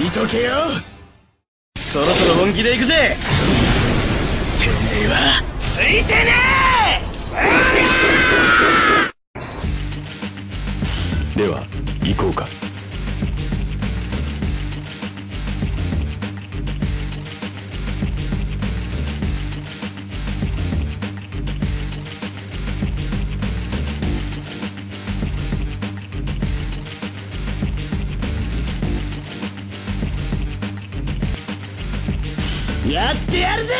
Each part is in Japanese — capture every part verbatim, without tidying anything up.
見とけよ。そろそろ本気で行くぜ。てめえはついてねえ。では行こうか。 やってやるぜ。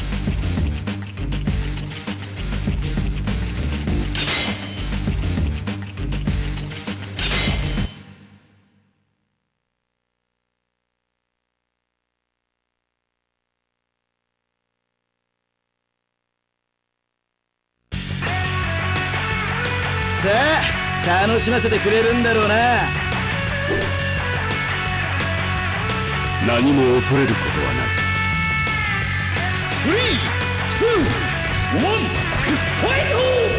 さあ楽しませてくれるんだろうな。 何も恐れることはない。 スリー、ツー、ワン、ファイト。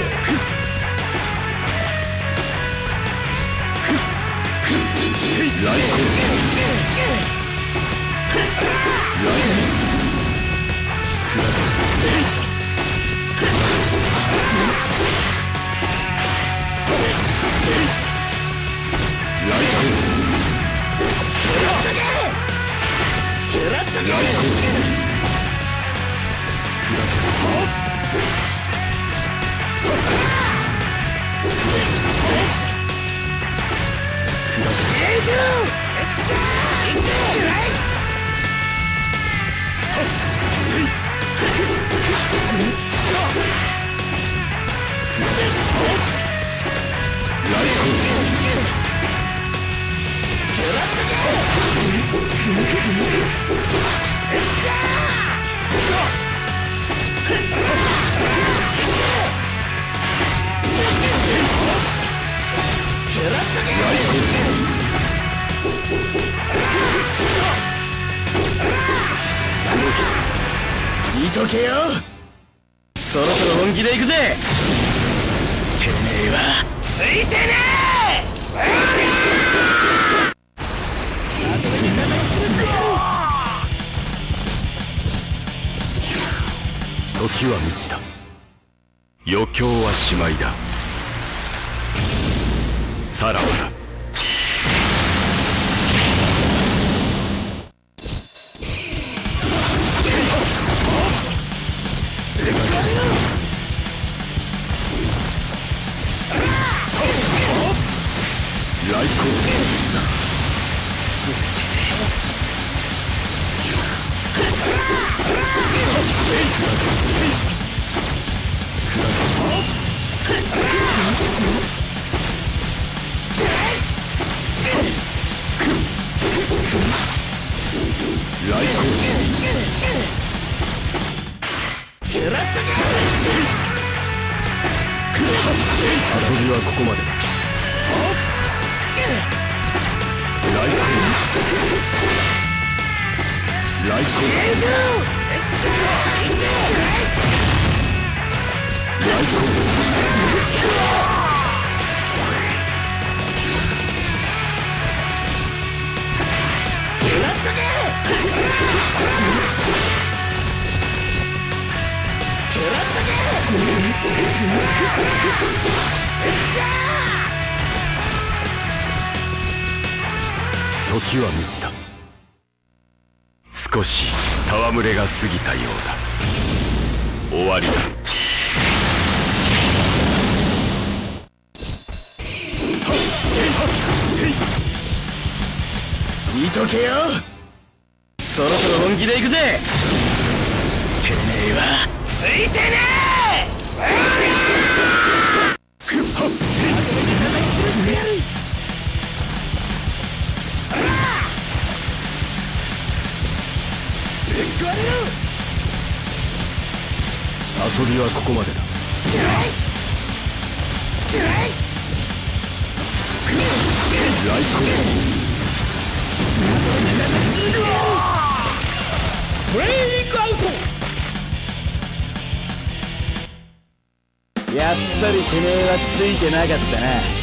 ライト。ライト。 見とけよ。そろそろ本気で行くぜ。てめえはついてね時は満ちた。余興はしまいだ。さらばだ。ライコすべてライコ遊びはここまでだ。ライコライコライコ時は満ちた。少し戯れが過ぎたようだ。終わりだ。 見とけよ。そろそろ本気で行くぜ。てめえはついてね遊びはここまでだ。ライコブレイクアウト。やっぱりてめえはついてなかったな。